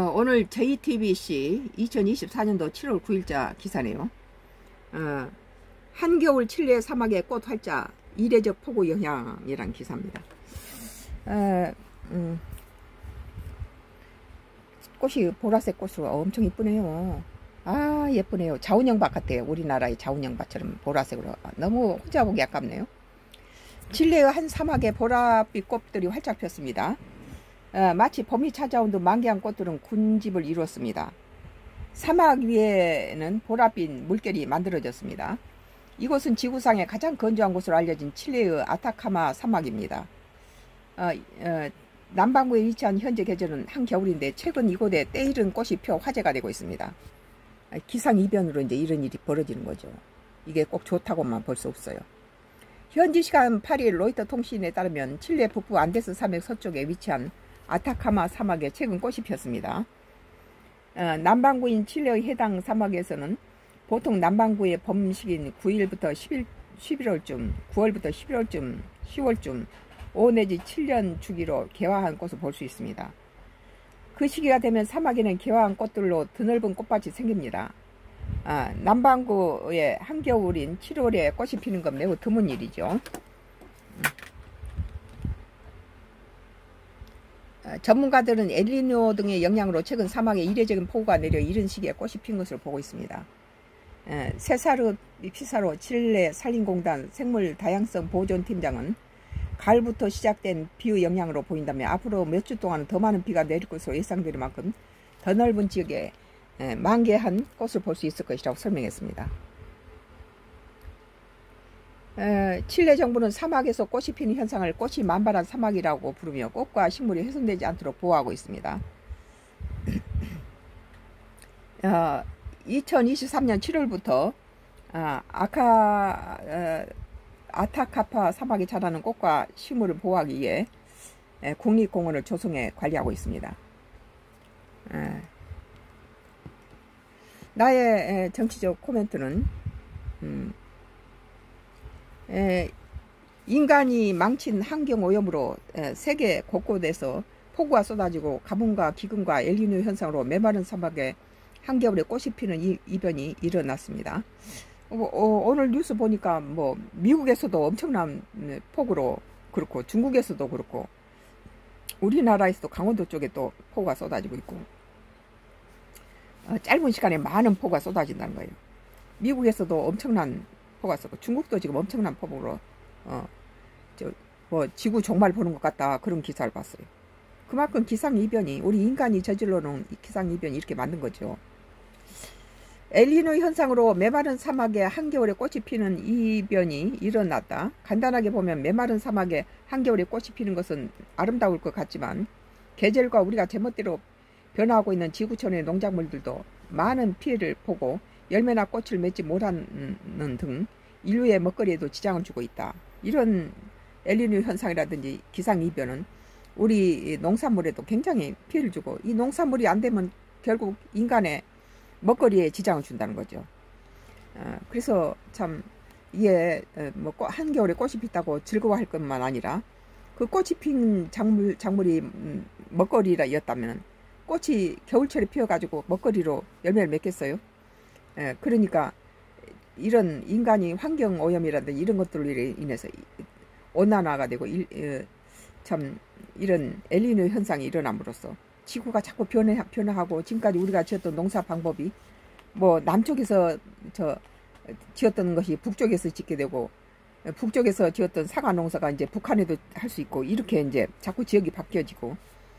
오늘 JTBC 2024년도 7월 9일자 기사네요. 한겨울 칠레 사막의 꽃 활자 이례적 폭우 영향이란 기사입니다. 꽃이 보라색 꽃으로 엄청 이쁘네요. 아, 예쁘네요. 자운형밭 같아요. 우리나라의 자운형밭처럼 보라색으로. 너무 혼자 보기 아깝네요. 칠레의 한 사막에 보랏빛 꽃들이 활짝 폈습니다. 마치 봄이 찾아온 듯 만개한 꽃들은 군집을 이루었습니다. 사막 위에는 보랏빛 물결이 만들어졌습니다. 이곳은 지구상의 가장 건조한 곳으로 알려진 칠레의 아타카마 사막입니다. 남반구에 위치한 현재 계절은 한겨울인데 최근 이곳에 때이른 꽃이 펴 화제가 되고 있습니다. 기상이변으로 이제 이런 일이 벌어지는 거죠. 이게 꼭 좋다고만 볼 수 없어요. 현지 시간 8일 로이터 통신에 따르면 칠레 북부 안데스 산맥 서쪽에 위치한 아타카마 사막에 최근 꽃이 폈습니다. 남반구인 칠레의 해당 사막에서는 보통 남반구의 봄 시기인 9일부터 11월쯤, 9월부터 11월쯤, 10월쯤 5 내지 7년 주기로 개화한 꽃을 볼 수 있습니다. 그 시기가 되면 사막에는 개화한 꽃들로 드넓은 꽃밭이 생깁니다. 남반구의 한겨울인 7월에 꽃이 피는 건 매우 드문 일이죠. 전문가들은 엘니뇨 등의 영향으로 최근 사막에 이례적인 폭우가 내려 이른 시기에 꽃이 핀 것으로 보고 있습니다. 세사르 피사로 칠레 산림공단 생물 다양성 보존 팀장은 가을부터 시작된 비의 영향으로 보인다며 앞으로 몇 주 동안 더 많은 비가 내릴 것으로 예상되는 만큼 더 넓은 지역에 만개한 꽃을 볼 수 있을 것이라고 설명했습니다. 칠레 정부는 사막에서 꽃이 피는 현상을 꽃이 만발한 사막이라고 부르며 꽃과 식물이 훼손되지 않도록 보호하고 있습니다. 2023년 7월부터 아타카파 사막에 자라는 꽃과 식물을 보호하기 위해 국립공원을 조성해 관리하고 있습니다. 나의 정치적 코멘트는 인간이 망친 환경오염으로 세계 곳곳에서 폭우가 쏟아지고 가뭄과 기근과 엘니뇨 현상으로 메마른 사막에 한겨울에 꽃이 피는 이변이 일어났습니다. 오늘 뉴스 보니까 뭐 미국에서도 엄청난 폭우로 그렇고 중국에서도 그렇고 우리나라에서도 강원도 쪽에 또 폭우가 쏟아지고 있고 짧은 시간에 많은 폭우가 쏟아진다는 거예요. 미국에서도 엄청난 폭우가 쏟고 중국도 지금 엄청난 폭우로 뭐 지구 종말 보는 것 같다 그런 기사를 봤어요. 그만큼 기상이변이 우리 인간이 저질러 놓은 기상이변이 이렇게 만든 거죠. 엘니뇨 현상으로 메마른 사막에 한겨울에 꽃이 피는 이변이 일어났다. 간단하게 보면 메마른 사막에 한겨울에 꽃이 피는 것은 아름다울 것 같지만 계절과 우리가 제멋대로 변화하고 있는 지구촌의 농작물들도 많은 피해를 보고 열매나 꽃을 맺지 못하는 등 인류의 먹거리에도 지장을 주고 있다. 이런 엘니뇨 현상이라든지 기상이변은 우리 농산물에도 굉장히 피해를 주고 이 농산물이 안 되면 결국 인간의 먹거리에 지장을 준다는 거죠. 그래서 참 이게 뭐 한겨울에 꽃이 폈다고 즐거워할 것만 아니라 그 꽃이 핀 작물이 먹거리였다면 꽃이 겨울철에 피어가지고 먹거리로 열매를 맺겠어요? 그러니까 이런 인간이 환경오염이라든지 이런 것들로 인해서 온난화가 되고 참 이런 엘니뇨 현상이 일어남으로써 지구가 자꾸 변화하고 지금까지 우리가 지었던 농사 방법이 뭐 남쪽에서 지었던 것이 북쪽에서 짓게 되고 북쪽에서 지었던 사과 농사가 이제 북한에도 할 수 있고 이렇게 이제 자꾸 지역이 바뀌어지고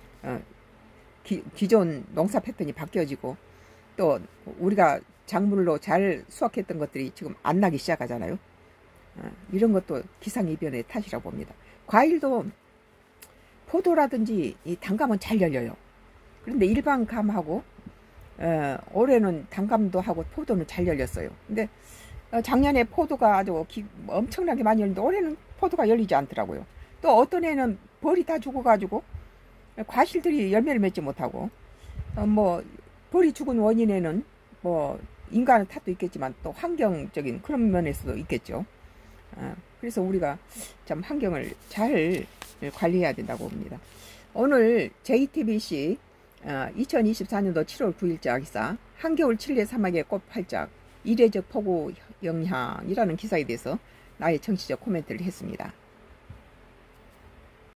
기존 농사 패턴이 바뀌어지고 또 우리가 작물로 잘 수확했던 것들이 지금 안 나기 시작하잖아요. 이런 것도 기상이변의 탓이라고 봅니다. 과일도 포도라든지 이 단감은 잘 열려요. 그런데 일반 감하고 올해는 단감도 하고 포도는 잘 열렸어요. 근데 작년에 포도가 아주 엄청나게 많이 열렸는데 올해는 포도가 열리지 않더라고요. 또 어떤 애는 벌이 다 죽어가지고 과실들이 열매를 맺지 못하고 뭐 벌이 죽은 원인에는 뭐 인간의 탓도 있겠지만 또 환경적인 그런 면에서도 있겠죠. 그래서 우리가 참 환경을 잘 관리해야 된다고 봅니다. 오늘 JTBC 2024년도 7월 9일자 기사 한겨울 칠레 사막의 꽃 활짝 이례적 폭우 영향이라는 기사에 대해서 나의 정치적 코멘트를 했습니다.